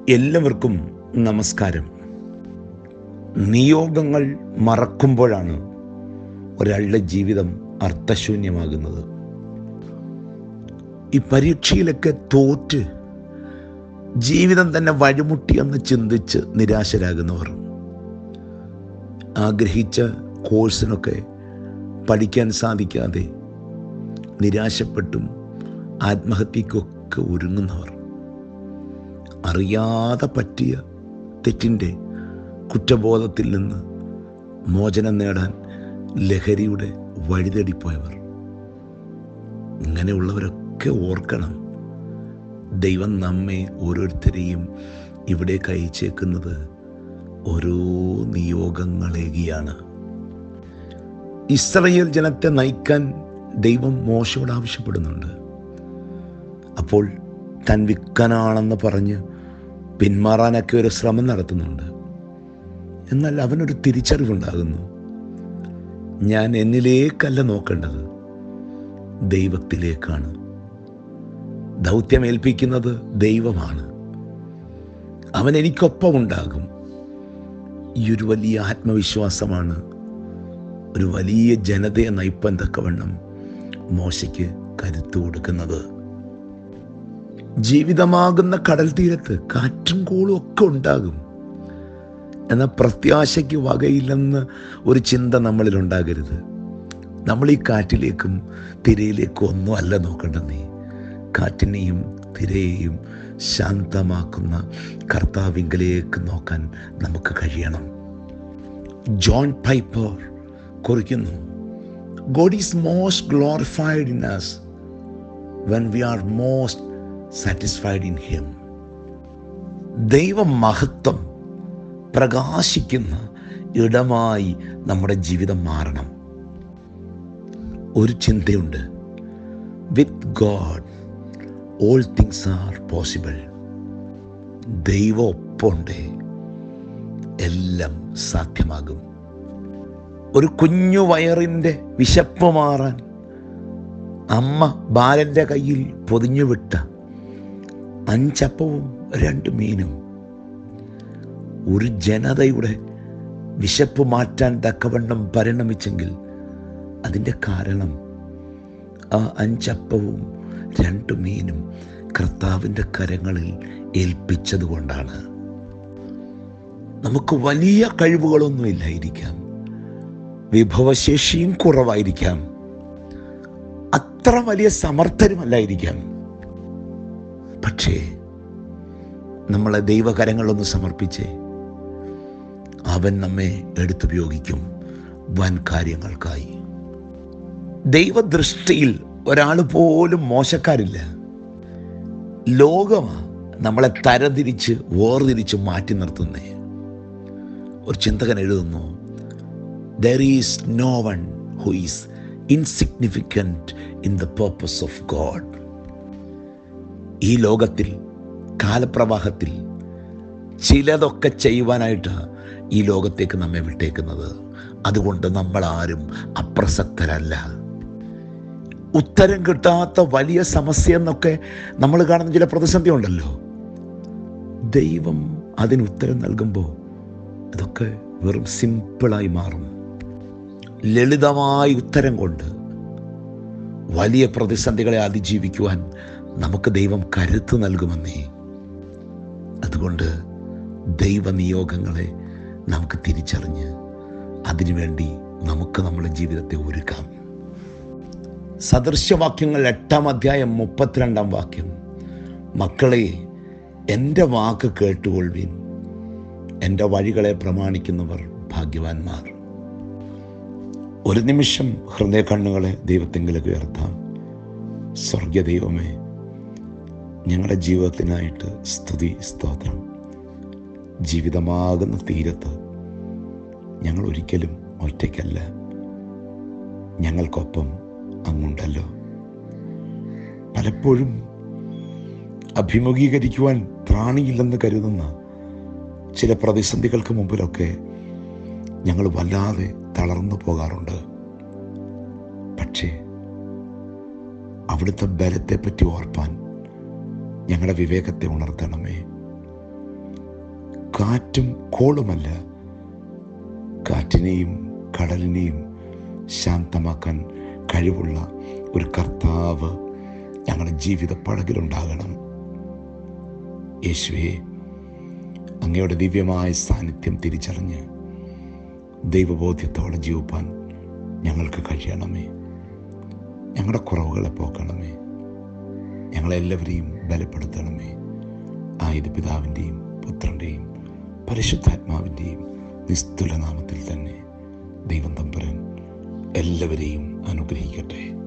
എല്ലാവർക്കും നമസ്കാരം. നിയോഗങ്ങൾ മറക്കുമ്പോഴാണ് ഒരാളുടെ ജീവിതം അർത്ഥശൂന്യമാകുന്നത്. ഈ പരീക്ഷയിലൊക്കെ തോറ്റ് ജീവിതം തന്നെ വഴിമുട്ടിയെന്ന് ചിന്തിച്ച് നിരാശരാകുന്നവർ, ആഗ്രഹിച്ച കോഴ്സിനൊക്കെ പഠിക്കാൻ സാധിക്കാതെ നിരാശപ്പെട്ടും ആത്മഹത്യക്കൊക്കെ ഒരുങ്ങുന്നവർ, അറിയാതെ പറ്റിയ തെറ്റിൻ്റെ കുറ്റബോധത്തിൽ നിന്ന് മോചനം നേടാൻ ലഹരിയുടെ വഴിതേടിപ്പോയവർ, ഇങ്ങനെയുള്ളവരൊക്കെ ഓർക്കണം, ദൈവം നമ്മെ ഓരോരുത്തരെയും ഇവിടേക്ക് അയച്ചേക്കുന്നത് ഓരോ നിയോഗങ്ങളേകിയാണ്. ഇസ്രായേൽ ജനത്തെ നയിക്കാൻ ദൈവം മോശയോട് ആവശ്യപ്പെടുന്നുണ്ട്. അപ്പോൾ താൻ വിക്കനാണെന്ന് പറഞ്ഞ് പിന്മാറാനൊക്കെ ഒരു ശ്രമം നടത്തുന്നുണ്ട്. എന്നാൽ അവനൊരു തിരിച്ചറിവുണ്ടാകുന്നു, ഞാൻ എന്നിലേക്കല്ല നോക്കേണ്ടത്, ദൈവത്തിലേക്കാണ്. ദൗത്യമേൽപ്പിക്കുന്നത് ദൈവമാണ്, അവൻ എനിക്കൊപ്പം ഉണ്ടാകും. ഈ ഒരു വലിയ ആത്മവിശ്വാസമാണ് ഒരു വലിയ ജനതയെ നയിപ്പാൻ തക്കവണ്ണം മോശയ്ക്ക് കരുത്തു കൊടുക്കുന്നത്. ജീവിതമാകുന്ന കടൽ തീരത്ത് കാറ്റും കോളും ഒക്കെ ഉണ്ടാകും, എന്നാൽ പ്രത്യാശയ്ക്ക് വകയില്ലെന്ന് ഒരു ചിന്ത നമ്മളിൽ ഉണ്ടാകരുത്. നമ്മൾ ഈ കാറ്റിലേക്കും തിരയിലേക്കും ഒന്നും അല്ല നോക്കേണ്ടതേ, കാറ്റിനെയും തിരയെയും ശാന്തമാക്കുന്ന കർത്താവിങ്കലേക്ക് നോക്കാൻ നമുക്ക് കഴിയണം. ജോൺ പൈപ്പർ കുറിക്കുന്നു, God is most glorified in us when we are most satisfied in Him. ദൈവ മഹത്വം പ്രകാശിക്കുന്ന ഇടമായി നമ്മുടെ ജീവിതം മാറണം. ഒരു ചിന്തയുണ്ട്, with God all things are possible. ദൈവം ഒപ്പമുണ്ടേ എല്ലാം സാധ്യമാകും. ഒരു കുഞ്ഞു വയറിൻ്റെ വിശപ്പ് മാറാൻ അമ്മ ബാലൻ്റെ കയ്യിൽ പൊതിഞ്ഞു വിട്ട 5 അപ്പവും 2 മീനും ഒരു ജനതയുടെ വിശപ്പ് മാറ്റാൻ തക്കവണ്ണം പരിണമിച്ചെങ്കിൽ അതിൻ്റെ കാരണം ആ 5 അപ്പവും 2 മീനും കർത്താവിൻ്റെ കരങ്ങളിൽ ഏൽപ്പിച്ചതുകൊണ്ടാണ്. നമുക്ക് വലിയ കഴിവുകളൊന്നുമില്ലായിരിക്കാം, വിഭവശേഷിയും കുറവായിരിക്കാം, അത്ര വലിയ സമർത്ഥരുമല്ലായിരിക്കാം. പക്ഷേ നമ്മളെ ദൈവകരങ്ങളൊന്ന് സമർപ്പിച്ചേ, അവൻ നമ്മെ എടുത്തുപയോഗിക്കും വൻ കാര്യങ്ങൾക്കായി. ദൈവദൃഷ്ടിയിൽ ഒരാൾ പോലും മോശക്കാരില്ല. ലോകമാണ് നമ്മളെ തരംതിരിച്ച് വേർതിരിച്ച് മാറ്റി നിർത്തുന്നേ. ഒരു ചിന്തകൻ എഴുതുന്നു, there is no one who is insignificant in the purpose of God. ഈ ലോകത്തിൽ കാലപ്രവാഹത്തിൽ ചിലതൊക്കെ ചെയ്യുവാനായിട്ട് ഈ ലോകത്തേക്ക് നമ്മെ വിട്ടേക്കുന്നത്. അതുകൊണ്ട് നമ്മൾ ആരും അപ്രസക്തരല്ല. ഉത്തരം കിട്ടാത്ത വലിയ സമസ്യ എന്നൊക്കെ നമ്മൾ കാണുന്ന ചില പ്രതിസന്ധി ഉണ്ടല്ലോ, ദൈവം അതിന് ഉത്തരം നൽകുമ്പോൾ അതൊക്കെ വെറും സിമ്പിളായി മാറും. ലളിതമായ ഉത്തരം കൊണ്ട് വലിയ പ്രതിസന്ധികളെ അതിജീവിക്കുവാൻ നമുക്ക് ദൈവം കരുത്ത് നൽകുമെന്നേ. അതുകൊണ്ട് ദൈവനിയോഗങ്ങളെ നമുക്ക് തിരിച്ചറിഞ്ഞ് അതിനുവേണ്ടി നമുക്ക് നമ്മുടെ ജീവിതത്തെ ഒരുക്കാം. സദൃശ്യവാക്യങ്ങൾ 8-ാം അധ്യായം 32-ാം വാക്യം, മക്കളെ എൻ്റെ വാക്ക് കേട്ടുകൊള്ളുവിൻ, എൻ്റെ വഴികളെ പ്രമാണിക്കുന്നവർ ഭാഗ്യവാന്മാർ. ഒരു നിമിഷം ഹൃദയ കണ്ണുകളെ ദൈവത്തെങ്കിലേക്ക് ഉയർത്താം. സ്വർഗീയ ദൈവമേ, ഞങ്ങളുടെ ജീവിതത്തിനായിട്ട് സ്തുതി സ്തോത്രം. ജീവിതമാകുന്ന തീരത്ത് ഞങ്ങൾ ഒരിക്കലും ഒറ്റയ്ക്കല്ല, ഞങ്ങൾക്കൊപ്പം അങ്ങുണ്ടല്ലോ. പലപ്പോഴും അഭിമുഖീകരിക്കുവാൻ ത്രാണിയില്ലെന്ന് കരുതുന്ന ചില പ്രതിസന്ധികൾക്ക് മുമ്പിലൊക്കെ ഞങ്ങൾ വല്ലാതെ തളർന്നു പോകാറുണ്ട്. പക്ഷേ അവിടുത്തെ ബലത്തെപ്പറ്റി ഓർപ്പാൻ ഞങ്ങളുടെ വിവേകത്തെ ഉണർത്തണമേ. കാറ്റും കോളുമല്ല, കാറ്റിനെയും കടലിനെയും ശാന്തമാക്കാൻ കഴിവുള്ള ഒരു കർത്താവ് ഞങ്ങളുടെ ജീവിത പടകിലുണ്ടാകണം. യേശുവേ, അങ്ങയുടെ ദിവ്യമായ സാന്നിധ്യം തിരിച്ചറിഞ്ഞ് ദൈവബോധ്യത്തോടെ ജീവിപ്പാൻ ഞങ്ങൾക്ക് കഴിയണമേ. ഞങ്ങളുടെ കുറവുകളെ പോക്കണമേ. ഞങ്ങളെല്ലാവരെയും ബലപ്പെടുത്തണമേ. ആയത് പിതാവിൻ്റെയും പുത്രൻ്റെയും പരിശുദ്ധാത്മാവിൻ്റെയും നിസ്തുല നാമത്തിൽ തന്നെ ദൈവം തമ്പുരാൻ എല്ലാവരെയും അനുഗ്രഹിക്കട്ടെ.